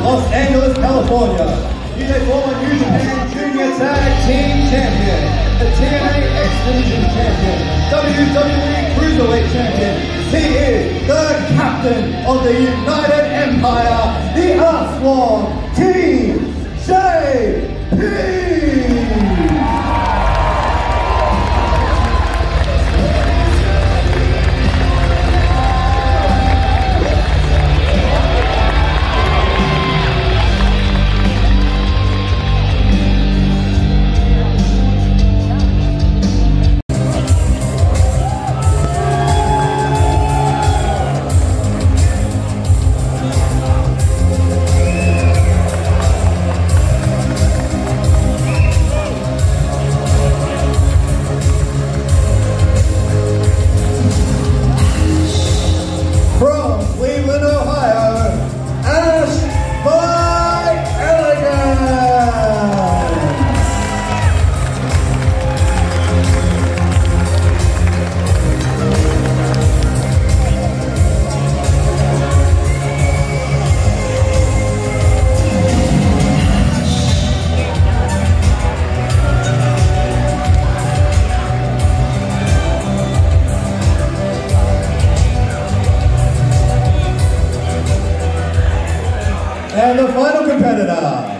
Los Angeles, California. He's a former New Japan Junior Tag Team Champion, the TNA X Division Champion, WWE Cruiserweight Champion. He is the captain of the United Empire, the Earthsworn TJP. And the final competitor.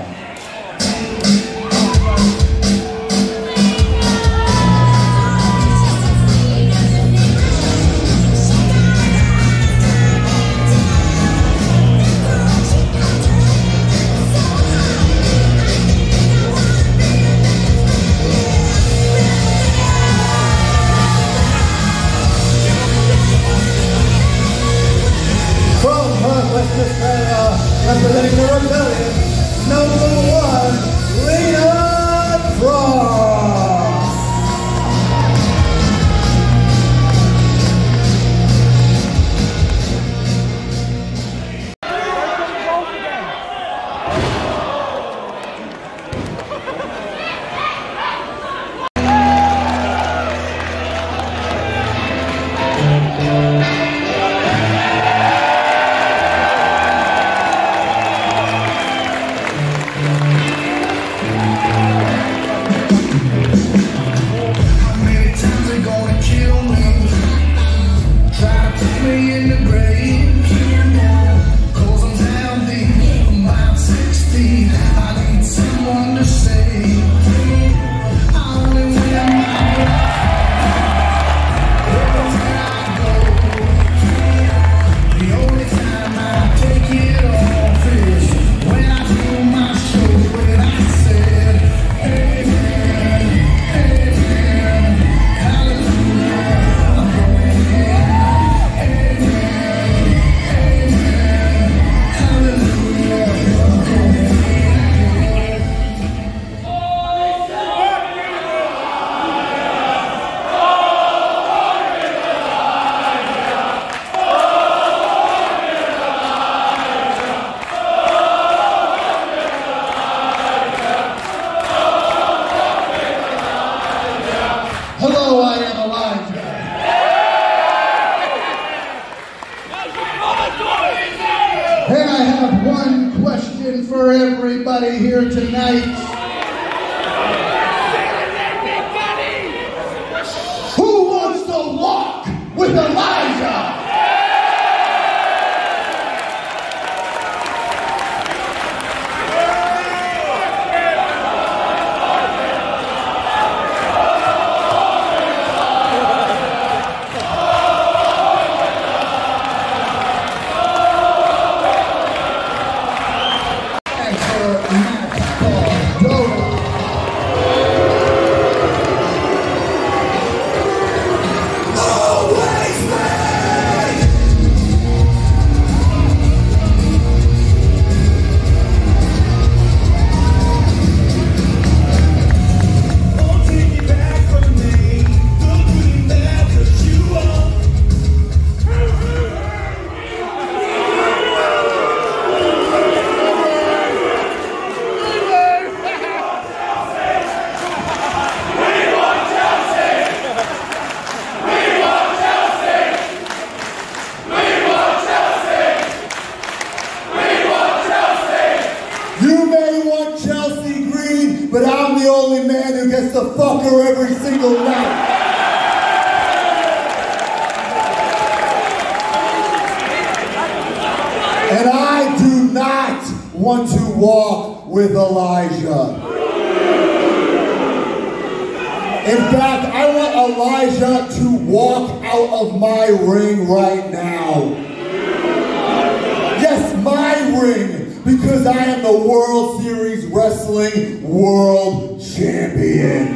Western Australia, representing the Rebellion, #1, Lena Cross. And I have one question for everybody here tonight. Who wants to walk with Elijah? want to walk with Elijah. In fact, I want Elijah to walk out of my ring right now. Yes, my ring, because I am the World Series Wrestling World Champion.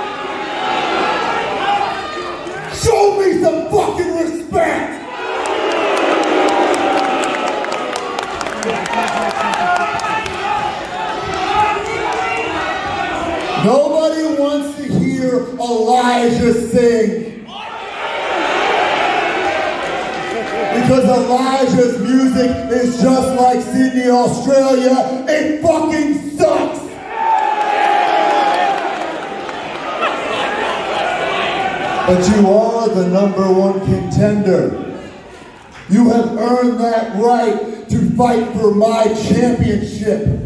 Show me some fucking respect! Nobody wants to hear Elijah sing. Because Elijah's music is just like Sydney, Australia. It fucking sucks. But you are the #1 contender. You have earned that right to fight for my championship.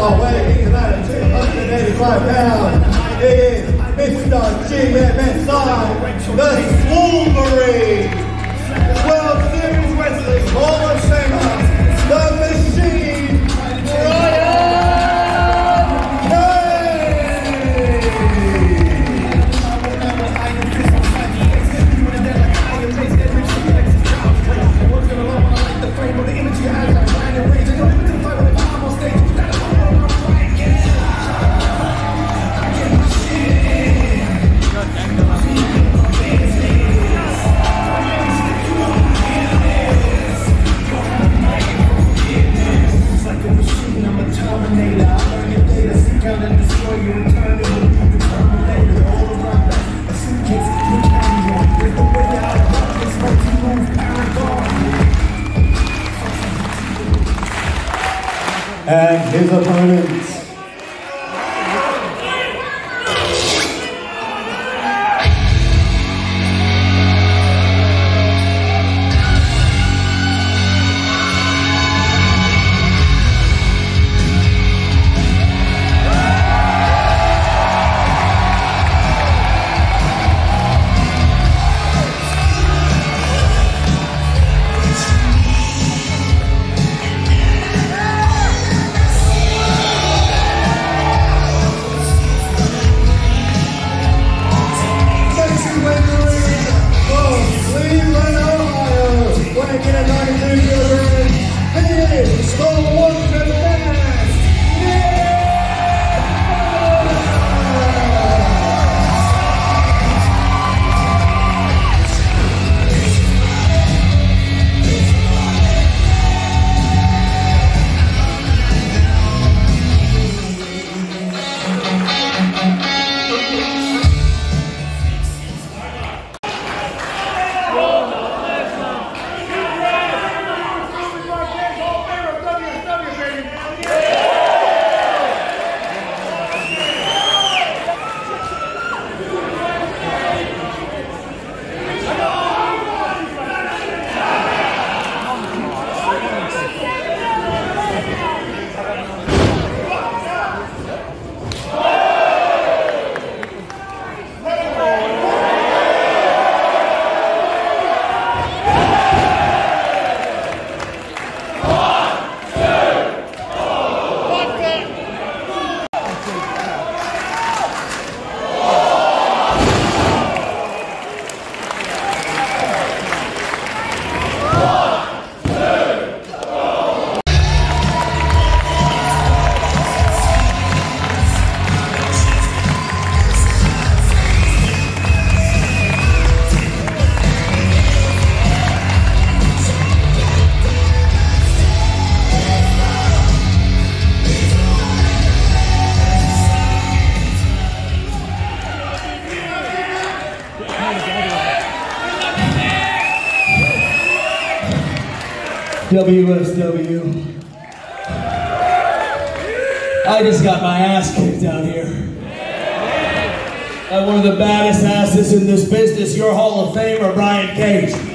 star, weighing in at 285 pounds, is Mr. Nic Nemeth, the Wolverine, World Series Wrestling Hall of Famer, the Machine, Brian. And his opponents. WSW. I just got my ass kicked out here. By one of the baddest asses in this business, your Hall of Famer, Brian Cage.